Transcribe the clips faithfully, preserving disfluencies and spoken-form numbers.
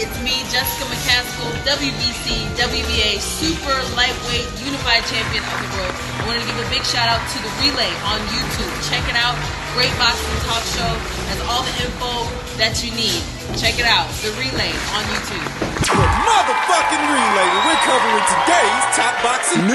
It's me, Jessica McCaskill, W B C, W B A Super Lightweight Unified Champion of the World. I wanted to give a big shout out to The Relay on YouTube. Check it out. Great boxing talk show. Has all the info that you need. Check it out. The Relay on YouTube. The motherfucking Relay. We're covering today's top boxing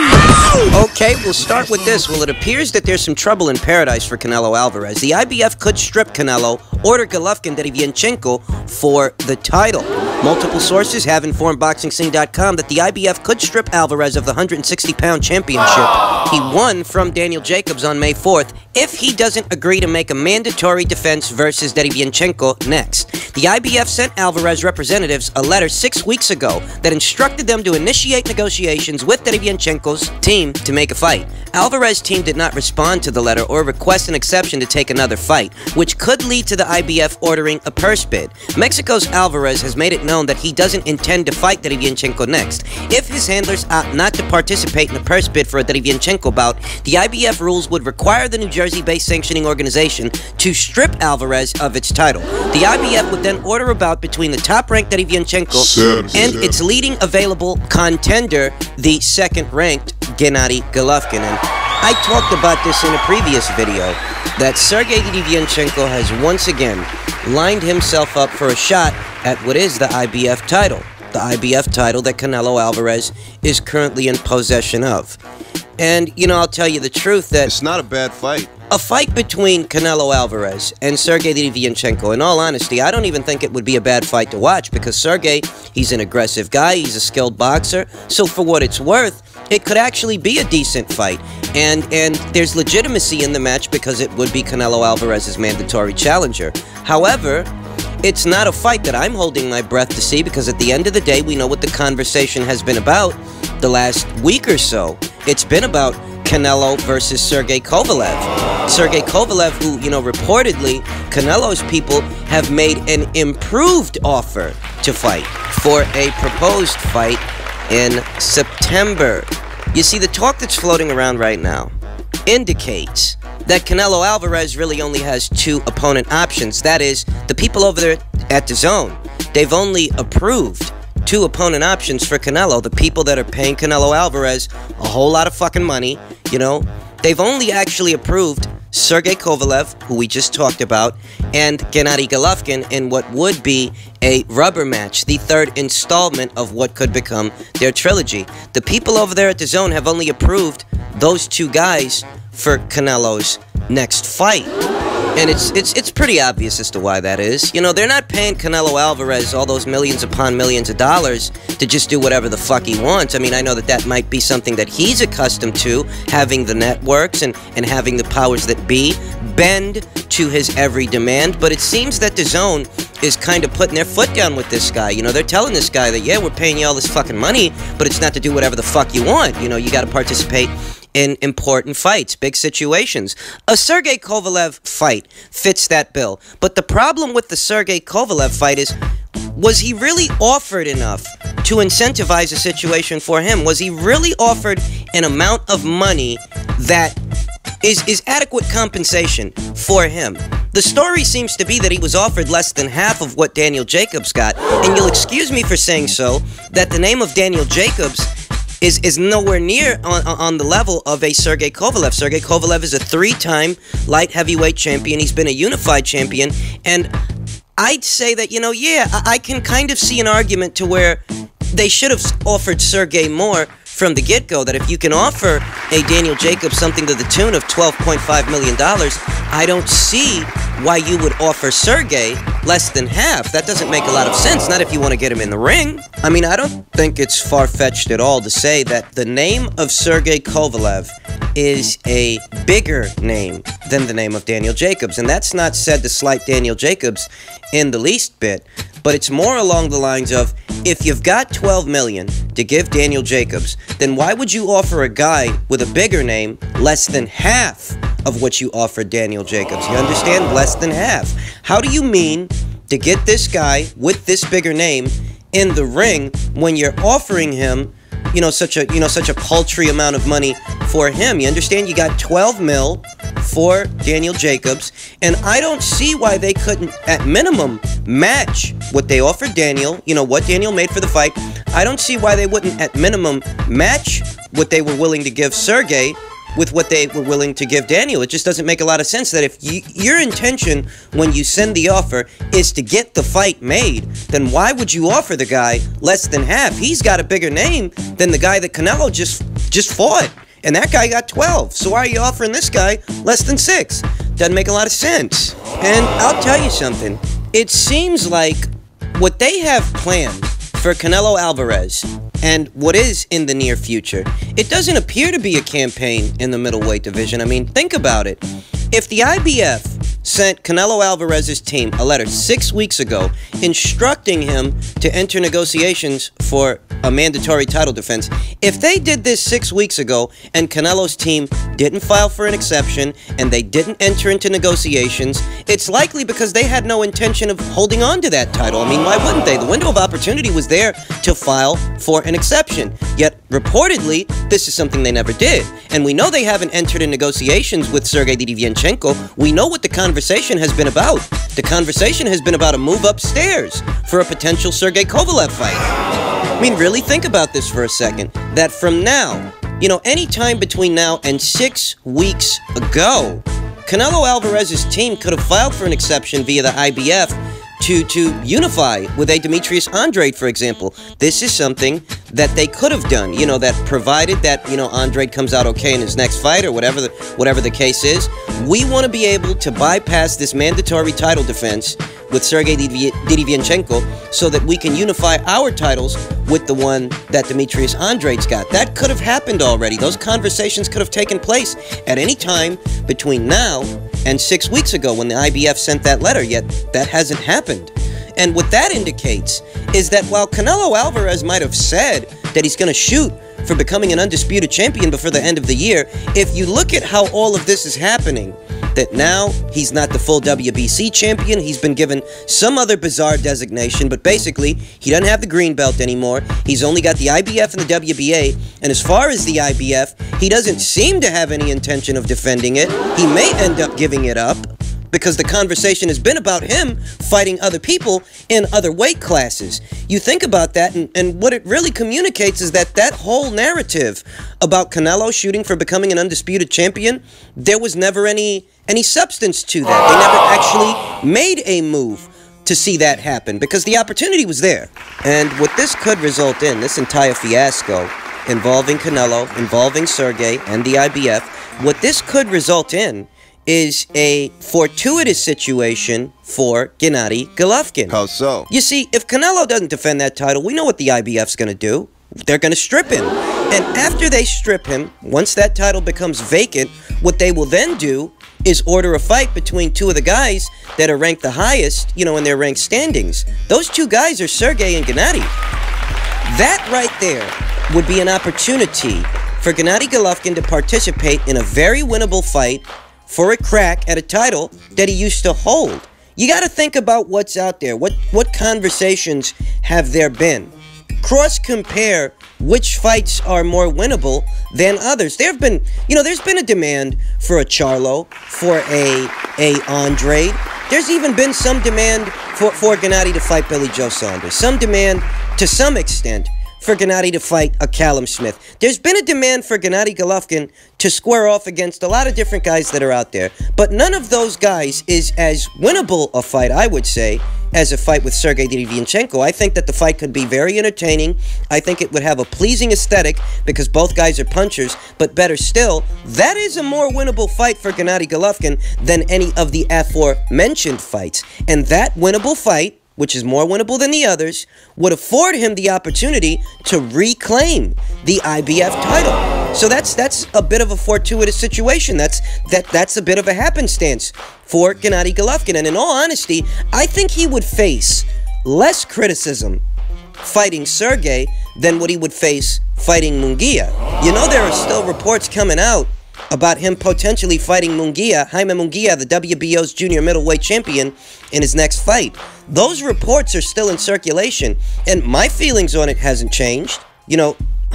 news. Okay, we'll start with this. Well, it appears that there's some trouble in paradise for Canelo Alvarez. The I B F could strip Canelo, order Golovkin Derevyanchenko for the title. Multiple sources have informed Boxing Scene dot com that the I B F could strip Alvarez of the one hundred sixty pound championship he won from Daniel Jacobs on May fourth if he doesn't agree to make a mandatory defense versus Derevyanchenko next. The I B F sent Alvarez representatives a letter six weeks ago that instructed them to initiate negotiations with Derevyanchenko's team to make a fight. Alvarez's team did not respond to the letter or request an exception to take another fight, which could lead to the I B F ordering a purse bid. Mexico's Alvarez has made it known that he doesn't intend to fight Derevyanchenko next. If his handlers opt not to participate in a purse bid for a Derevyanchenko bout, the I B F rules would require the New Jersey-based sanctioning organization to strip Alvarez of its title. The I B F would then order a bout between the top-ranked Derevyanchenko and its leading available contender, the second-ranked Gennady Golovkin. And I talked about this in a previous video, that Sergey Derevyanchenko has once again lined himself up for a shot at what is the I B F title. The I B F title that Canelo Alvarez is currently in possession of. And, you know, I'll tell you the truth that it's not a bad fight. A fight between Canelo Alvarez and Sergey Derevyanchenko, in all honesty, I don't even think it would be a bad fight to watch, because Sergey, he's an aggressive guy, he's a skilled boxer, so for what it's worth, it could actually be a decent fight. And and there's legitimacy in the match because it would be Canelo Alvarez's mandatory challenger. However, it's not a fight that I'm holding my breath to see, because at the end of the day, we know what the conversation has been about the last week or so. It's been about Canelo versus Sergey Kovalev. Sergey Kovalev, who, you know, reportedly, Canelo's people have made an improved offer to fight for a proposed fight in September. You see, the talk that's floating around right now indicates that Canelo Alvarez really only has two opponent options. That is, the people over there at DAZN, they've only approved two opponent options for Canelo. The people that are paying Canelo Alvarez a whole lot of fucking money, you know, they've only actually approved Sergey Kovalev, who we just talked about, and Gennady Golovkin in what would be a rubber match, the third installment of what could become their trilogy. The people over there at DAZN have only approved those two guys for Canelo's next fight. And it's it's it's pretty obvious as to why that is. You know, they're not paying Canelo Alvarez all those millions upon millions of dollars to just do whatever the fuck he wants. I mean, I know that that might be something that he's accustomed to, having the networks and, and having the powers that be bend to his every demand, but it seems that DAZN is kind of putting their foot down with this guy. You know, they're telling this guy that, yeah, we're paying you all this fucking money, but it's not to do whatever the fuck you want. You know, you got to participate in important fights, big situations. A Sergey Kovalev fight fits that bill. But the problem with the Sergey Kovalev fight is, was he really offered enough to incentivize a situation for him? Was he really offered an amount of money that is, is adequate compensation for him? The story seems to be that he was offered less than half of what Daniel Jacobs got. And you'll excuse me for saying so, that the name of Daniel Jacobs is is nowhere near on, on the level of a Sergey Kovalev. Sergey Kovalev is a three-time light heavyweight champion. He's been a unified champion. And I'd say that, you know, yeah, I, I can kind of see an argument to where they should have offered Sergey more from the get-go, that if you can offer a Daniel Jacobs something to the tune of twelve point five million dollars, I don't see why you would offer Sergey less than half. That doesn't make a lot of sense, not if you want to get him in the ring. I mean, I don't think it's far-fetched at all to say that the name of Sergey Kovalev is a bigger name than the name of Daniel Jacobs. And that's not said to slight Daniel Jacobs in the least bit, but it's more along the lines of, if you've got twelve million dollars to give Daniel Jacobs, then why would you offer a guy with a bigger name less than half of what you offered Daniel Jacobs? You understand? Less than half. How do you mean to get this guy with this bigger name in the ring when you're offering him you know, such a, you know, such a paltry amount of money for him. You understand? You got twelve mil for Daniel Jacobs, and I don't see why they couldn't, at minimum, match what they offered Daniel, you know, what Daniel made for the fight. I don't see why they wouldn't, at minimum, match what they were willing to give Sergey with what they were willing to give Daniel. It just doesn't make a lot of sense that if you, your intention when you send the offer is to get the fight made, then why would you offer the guy less than half? He's got a bigger name than the guy that Canelo just just fought, and that guy got twelve. So why are you offering this guy less than six? Doesn't make a lot of sense. And I'll tell you something. It seems like what they have planned for Canelo Alvarez and what is in the near future, it doesn't appear to be a campaign in the middleweight division. I mean, think about it. If the I B F sent Canelo Alvarez's team a letter six weeks ago instructing him to enter negotiations for a mandatory title defense, if they did this six weeks ago and Canelo's team didn't file for an exception and they didn't enter into negotiations, it's likely because they had no intention of holding on to that title. I mean, why wouldn't they? The window of opportunity was there to file for an exception. Yet, reportedly, this is something they never did. And we know they haven't entered in negotiations with Sergey Derevianchenko. We know what the conversation has been about. The conversation has been about a move upstairs for a potential Sergey Kovalev fight. I mean, really think about this for a second. That from now, you know, any time between now and six weeks ago, Canelo Alvarez's team could have filed for an exception via the I B F to, to unify with a Demetrius Andrade, for example. This is something that they could have done, you know, that provided that, you know, Andrade comes out okay in his next fight or whatever the, whatever the case is. We want to be able to bypass this mandatory title defense with Sergey Derevianchenko so that we can unify our titles with the one that Demetrius Andrade's got. That could have happened already. Those conversations could have taken place at any time between now and six weeks ago when the I B F sent that letter, yet that hasn't happened. And what that indicates is that while Canelo Alvarez might have said that he's going to shoot for becoming an undisputed champion before the end of the year, if you look at how all of this is happening, that now he's not the full W B C champion, he's been given some other bizarre designation, but basically, he doesn't have the green belt anymore, he's only got the I B F and the W B A, and as far as the I B F, he doesn't seem to have any intention of defending it. He may end up giving it up, because the conversation has been about him fighting other people in other weight classes. You think about that, and, and what it really communicates is that that whole narrative about Canelo shooting for becoming an undisputed champion, there was never any, any substance to that. They never actually made a move to see that happen, because the opportunity was there. And what this could result in, this entire fiasco involving Canelo, involving Sergey, and the I B F, what this could result in is a fortuitous situation for Gennady Golovkin. How so? You see, if Canelo doesn't defend that title, we know what the I B F's going to do. They're going to strip him. And after they strip him, once that title becomes vacant, what they will then do is order a fight between two of the guys that are ranked the highest, you know, in their ranked standings. Those two guys are Sergey and Gennady. That right there would be an opportunity for Gennady Golovkin to participate in a very winnable fight for a crack at a title that he used to hold. You got to think about what's out there. What what conversations have there been? Cross-compare which fights are more winnable than others. There have been, you know, there's been a demand for a Charlo, for a a Andrade. There's even been some demand for, for Gennady to fight Billy Joe Saunders. Some demand, to some extent, for Gennady to fight a Callum Smith. There's been a demand for Gennady Golovkin to square off against a lot of different guys that are out there. But none of those guys is as winnable a fight, I would say, as a fight with Sergey Derevianchenko. I think that the fight could be very entertaining. I think it would have a pleasing aesthetic because both guys are punchers. But better still, that is a more winnable fight for Gennady Golovkin than any of the aforementioned fights. And that winnable fight, which is more winnable than the others, would afford him the opportunity to reclaim the I B F title. So that's that's a bit of a fortuitous situation. That's that that's a bit of a happenstance for Gennady Golovkin. And in all honesty, I think he would face less criticism fighting Sergey than what he would face fighting Munguia. You know, there are still reports coming out about him potentially fighting Munguia, Jaime Munguia, the W B O's junior middleweight champion, in his next fight. Those reports are still in circulation, and my feelings on it hasn't changed. You know,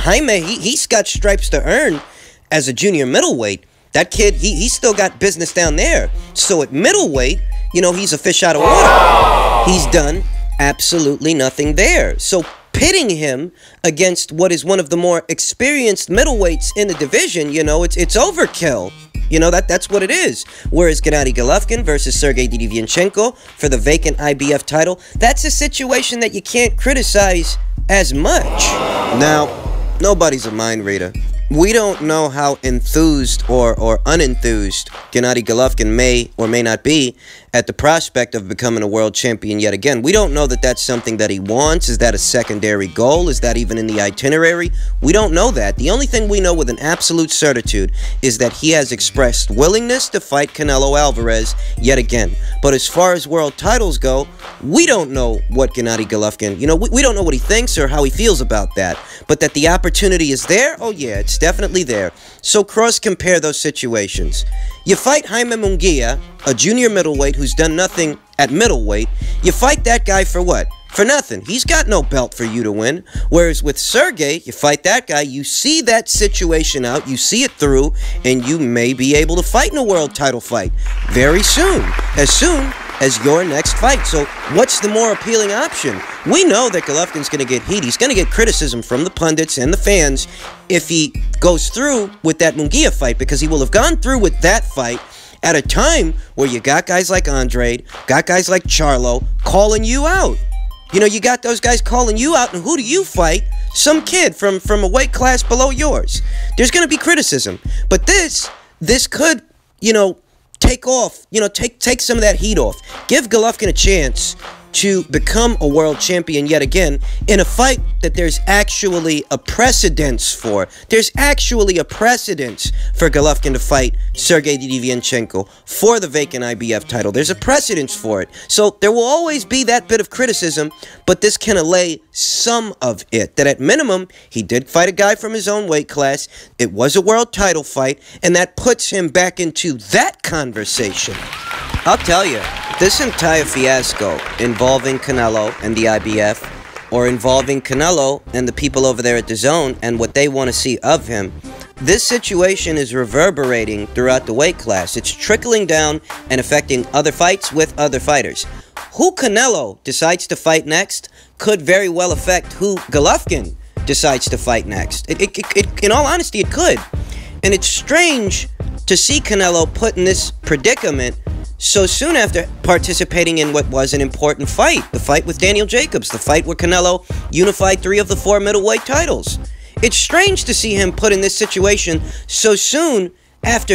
Jaime, he, he's got stripes to earn as a junior middleweight. That kid, he, he's still got business down there. So at middleweight, you know, he's a fish out of water. He's done absolutely nothing there. So pitting him against what is one of the more experienced middleweights in the division, you know, it's it's overkill. You know, that that's what it is. Whereas Gennady Golovkin versus Sergey Derevianchenko for the vacant I B F title, that's a situation that you can't criticize as much. Now, nobody's a mind reader. We don't know how enthused or, or unenthused Gennady Golovkin may or may not be at the prospect of becoming a world champion yet again. We don't know that that's something that he wants. Is that a secondary goal? Is that even in the itinerary? We don't know that. The only thing we know with an absolute certitude is that he has expressed willingness to fight Canelo Alvarez yet again. But as far as world titles go, we don't know what Gennady Golovkin, you know, we, we don't know what he thinks or how he feels about that. But that the opportunity is there, oh yeah, it's definitely there. So cross-compare those situations. You fight Jaime Munguia, a junior middleweight who's done nothing at middleweight. You fight that guy for what? For nothing. He's got no belt for you to win. Whereas with Sergey, you fight that guy, you see that situation out, you see it through, and you may be able to fight in a world title fight very soon. As soon as your next fight. So what's the more appealing option? We know that Golovkin's going to get heat. He's going to get criticism from the pundits and the fans if he goes through with that Munguia fight, because he will have gone through with that fight at a time where you got guys like Andrade, got guys like Charlo calling you out. You know, you got those guys calling you out, and who do you fight? Some kid from, from a weight class below yours. There's going to be criticism. But this, this could, you know, take off, you know, take take some of that heat off. Give Golovkin a chance to become a world champion yet again in a fight that there's actually a precedence for. There's actually a precedence for Golovkin to fight Sergey Derevianchenko for the vacant I B F title. There's a precedence for it. So there will always be that bit of criticism, but this can allay some of it. That at minimum, he did fight a guy from his own weight class. It was a world title fight, and that puts him back into that conversation. I'll tell you, this entire fiasco involving Canelo and the I B F, or involving Canelo and the people over there at D A Z N and what they want to see of him, this situation is reverberating throughout the weight class. It's trickling down and affecting other fights with other fighters. Who Canelo decides to fight next could very well affect who Golovkin decides to fight next. It, it, it, it, in all honesty, it could. And it's strange to see Canelo put in this predicament so soon after participating in what was an important fight, the fight with Daniel Jacobs, the fight where Canelo unified three of the four middleweight titles. It's strange to see him put in this situation so soon after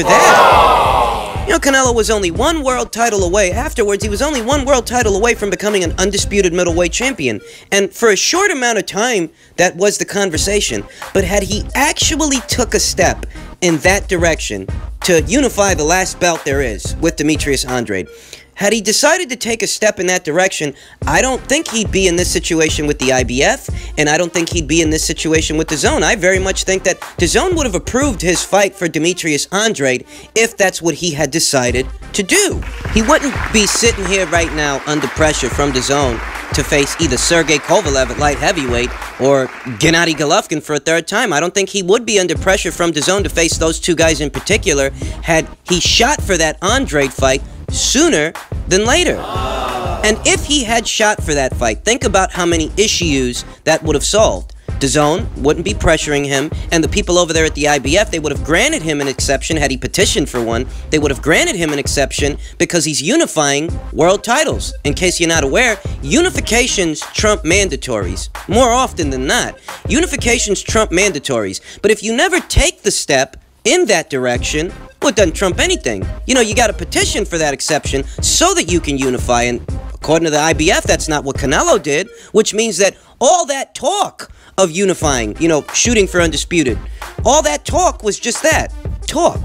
that. You know, Canelo was only one world title away. Afterwards, he was only one world title away from becoming an undisputed middleweight champion. And for a short amount of time, that was the conversation. But had he actually took a step in that direction to unify the last belt there is with Demetrius Andrade, had he decided to take a step in that direction, I don't think he'd be in this situation with the I B F, and I don't think he'd be in this situation with D A Z N. I very much think that D A Z N would have approved his fight for Demetrius Andrade if that's what he had decided to do. He wouldn't be sitting here right now under pressure from D A Z N to face either Sergey Kovalev at light heavyweight or Gennady Golovkin for a third time. I don't think he would be under pressure from D A Z N to face those two guys in particular had he shot for that Andrade fight sooner than later. And if he had shot for that fight, think about how many issues that would have solved. D A Z N wouldn't be pressuring him, and the people over there at the I B F, they would have granted him an exception had he petitioned for one. They would have granted him an exception because he's unifying world titles. In case you're not aware, unifications trump mandatories. More often than not, unifications trump mandatories. But if you never take the step in that direction, well, it doesn't trump anything. You know, you got to petition for that exception so that you can unify, and according to the I B F, that's not what Canelo did, which means that all that talk of unifying, you know, shooting for undisputed, all that talk was just that, talk.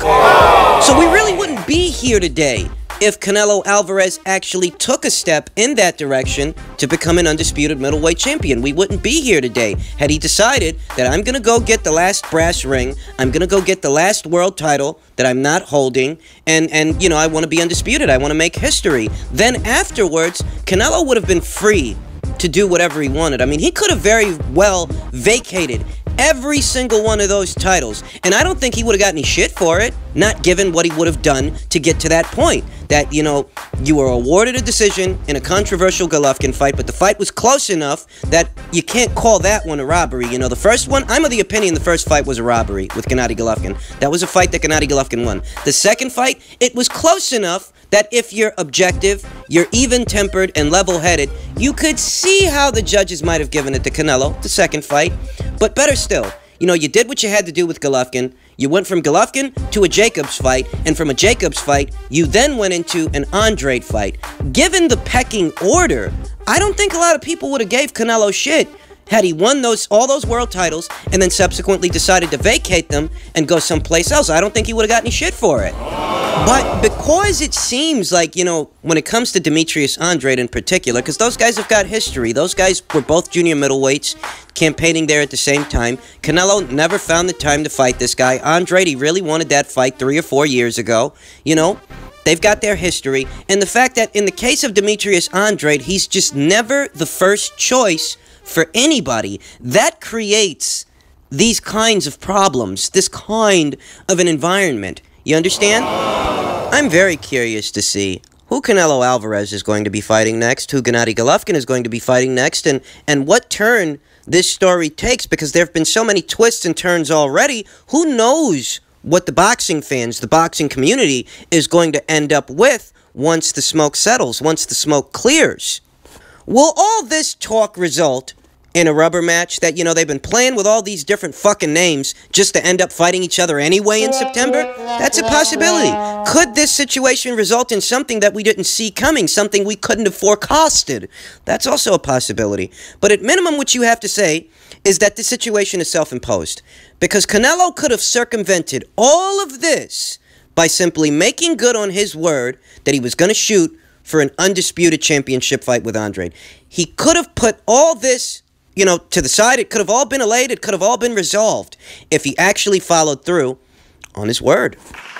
So we really wouldn't be here today if Canelo Alvarez actually took a step in that direction to become an undisputed middleweight champion. We wouldn't be here today had he decided that I'm going to go get the last brass ring, I'm going to go get the last world title that I'm not holding, and, and you know, I want to be undisputed, I want to make history. Then afterwards, Canelo would have been free to do whatever he wanted. I mean, he could have very well vacated every single one of those titles. And I don't think he would have got any shit for it, not given what he would have done to get to that point. That, you know, you were awarded a decision in a controversial Golovkin fight, but the fight was close enough that you can't call that one a robbery. You know, the first one, I'm of the opinion the first fight was a robbery with Gennady Golovkin. That was a fight that Gennady Golovkin won. The second fight, it was close enough that if you're objective, you're even-tempered and level-headed, you could see how the judges might have given it to Canelo, the second fight. But better still, you know, you did what you had to do with Golovkin. You went from Golovkin to a Jacobs fight, and from a Jacobs fight, you then went into an Andrade fight. Given the pecking order, I don't think a lot of people would have gave Canelo shit had he won those all those world titles and then subsequently decided to vacate them and go someplace else. I don't think he would have got any shit for it. But because it seems like, you know, when it comes to Demetrius Andrade in particular, because those guys have got history. Those guys were both junior middleweights, campaigning there at the same time. Canelo never found the time to fight this guy. Andrade, he really wanted that fight three or four years ago. You know, they've got their history. And the fact that in the case of Demetrius Andrade, he's just never the first choice for anybody. That creates these kinds of problems, this kind of an environment. You understand? I'm very curious to see who Canelo Alvarez is going to be fighting next, who Gennady Golovkin is going to be fighting next, and, and what turn this story takes, because there have been so many twists and turns already. Who knows what the boxing fans, the boxing community, is going to end up with once the smoke settles, once the smoke clears. Will all this talk result in a rubber match that, you know, they've been playing with all these different fucking names just to end up fighting each other anyway in September? That's a possibility. Could this situation result in something that we didn't see coming, something we couldn't have forecasted? That's also a possibility. But at minimum, what you have to say is that the situation is self-imposed. Because Canelo could have circumvented all of this by simply making good on his word that he was going to shoot for an undisputed championship fight with Andrade. He could have put all this, you know, to the side. It could have all been allayed. It could have all been resolved if he actually followed through on his word.